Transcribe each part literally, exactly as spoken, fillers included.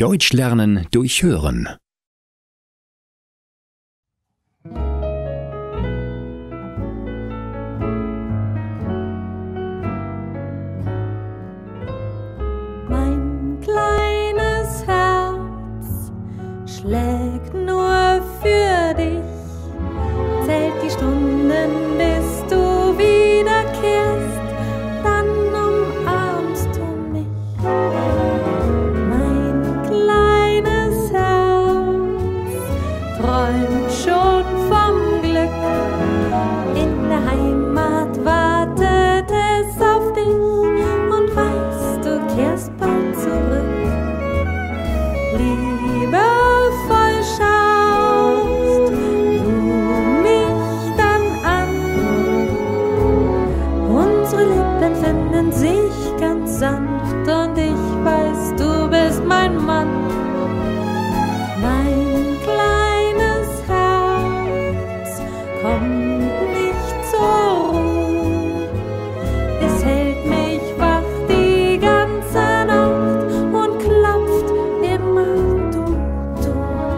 Deutsch lernen durch Hören. Mein kleines Herz schlägt nur für dich, zählt die Stunden, bis du wiederkehrst, dann umarmst du mich. Mein kleines Herz träumt schon vom Glück, in der Heimat wartet es auf dich und weiß, du kehrst bald zurück. Liebevoll schaust du mich dann an, unsere Lippen finden sich ganz sanft und ich weiß, du bist mein Mann. Mein kleines Herz kommt nicht zur Ruhe, es hält mich wach die ganze Nacht und klopft immer du, du.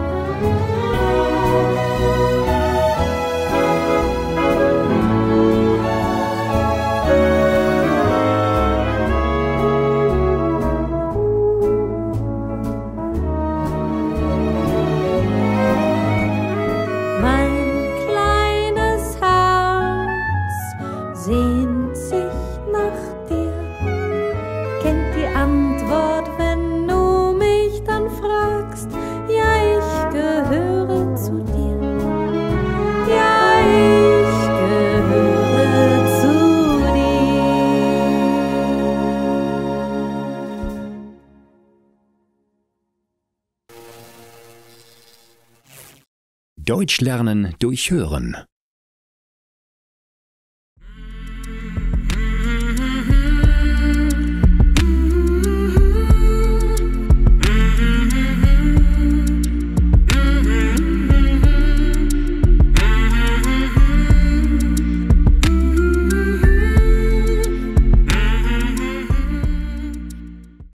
Mein kleines Herz sehnt sich nach dir, kennt die Antwort, wenn du mich dann fragst. Ja, ich gehöre zu dir. Ja, ich gehöre zu dir. Deutsch lernen durch Hören.